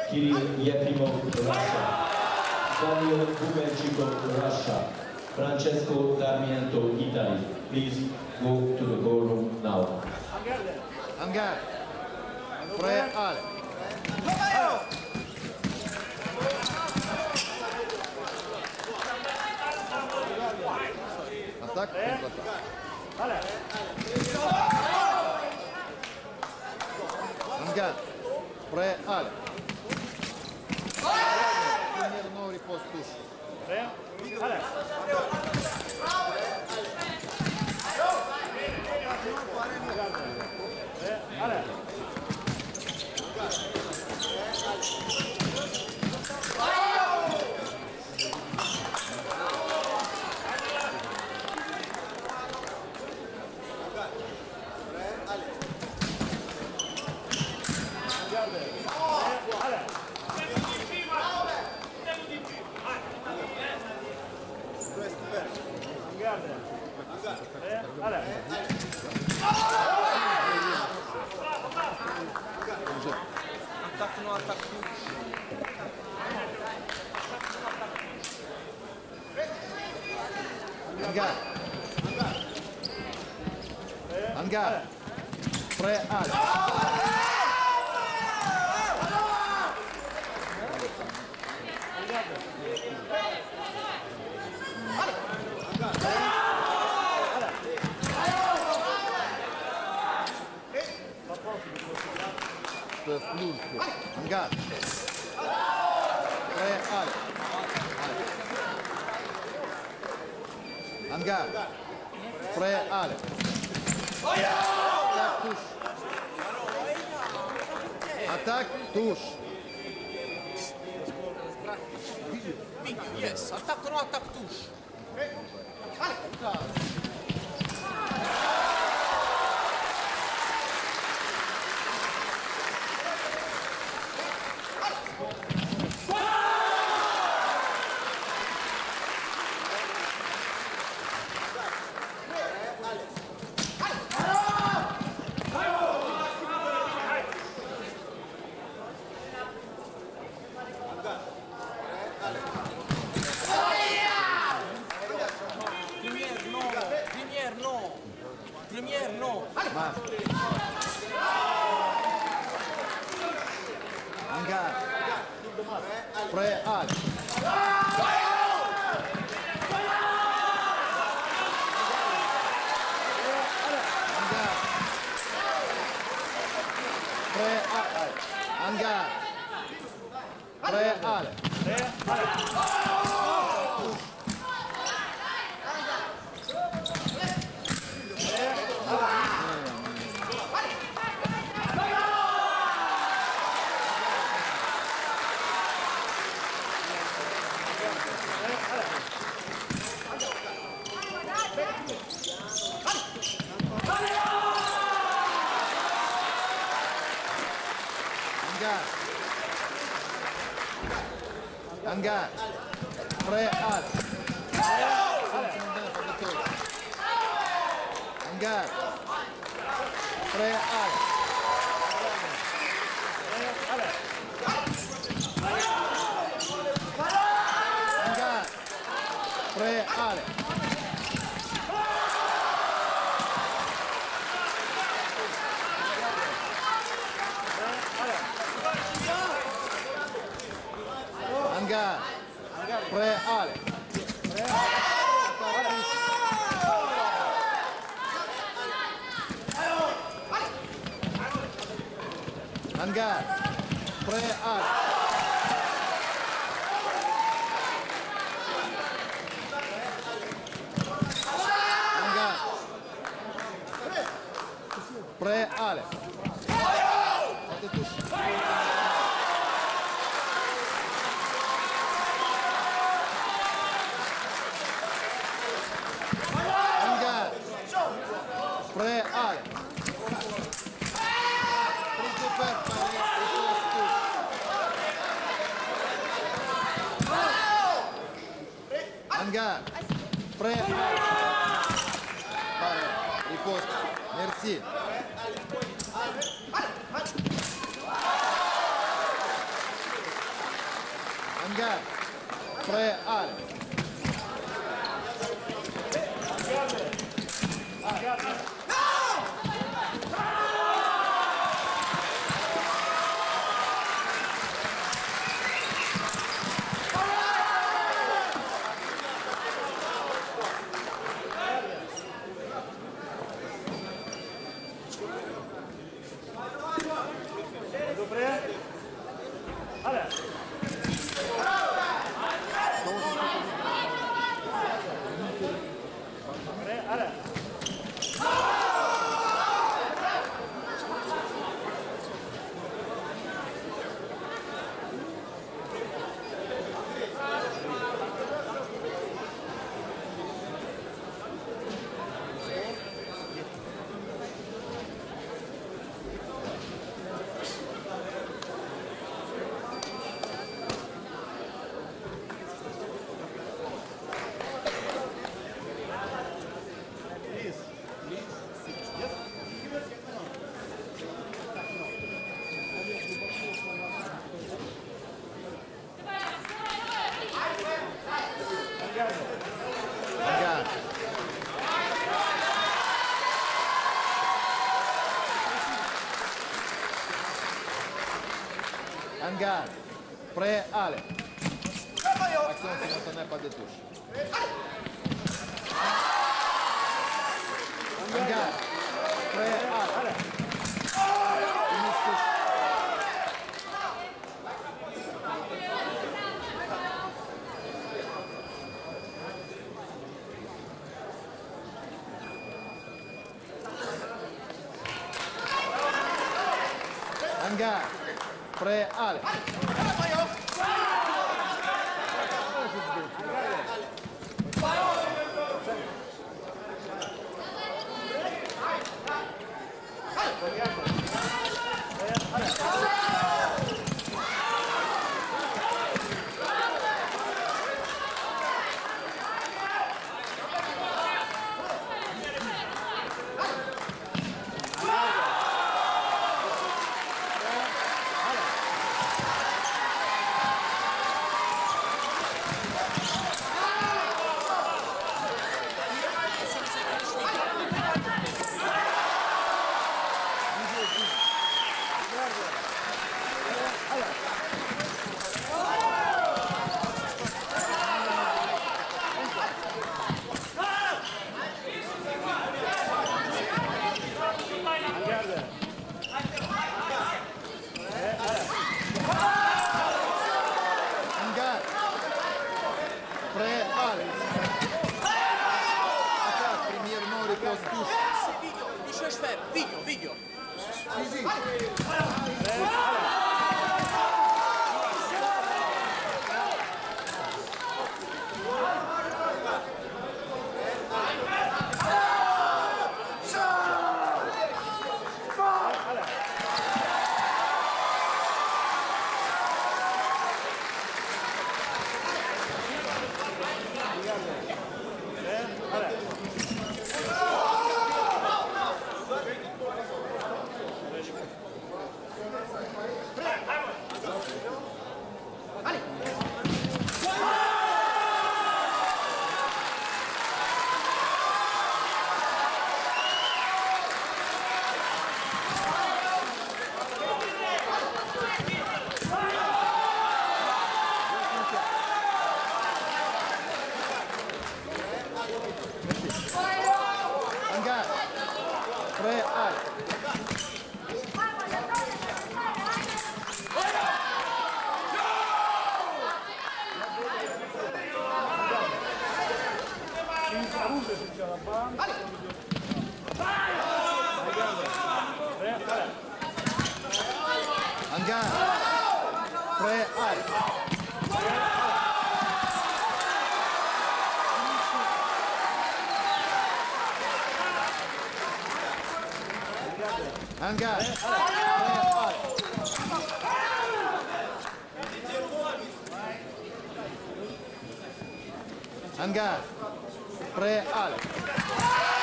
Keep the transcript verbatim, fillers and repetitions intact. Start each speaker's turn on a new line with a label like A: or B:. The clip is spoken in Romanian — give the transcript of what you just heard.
A: Kirill Yefimov, Russia. Daniel Bubenchikov, Russia. Francesco Darmiento, Italy. Please go to the ballroom now.
B: Hangar. Pre Ale. Атак, контратак. Hangar. Pre Ale. Примерно репост туш. Ale. Ale.
C: Atac nu atac tu.
B: Hangar. Hangar. Pre Ale. Hangar. Pre Ale. Hangar. Pre Ale. Atak tuż.
C: Yes, atac nu atac tuș. Premier, non.
B: Hangar. Pre Ale. Pre Ale. Hangar. Pre Ale. Hangar. Pre Ale. Hangar. Pre Ale. Hangar. Pre Ale. Hangar. Pre Ale. Hangar. Pre Ale. Hangar. Pre Ale. Hangar. Pre Ale. Hangar. Pre Ale. Pare. Ripost. Merci. Hangar. Pre-ale. Hangar. Pre-ale. Action simultană pas de touche. Hangar. Pre-ale. Finish touche. Hangar. Pre-ale. Hangar. Pre-ale. Attaque, premier non riposte touche.
C: Еще швер, видео, видео.
B: Hangar. Pre-ale. Hangar. Pre-ale. Hangar. Pre-ale. Hangar. Pre-ale.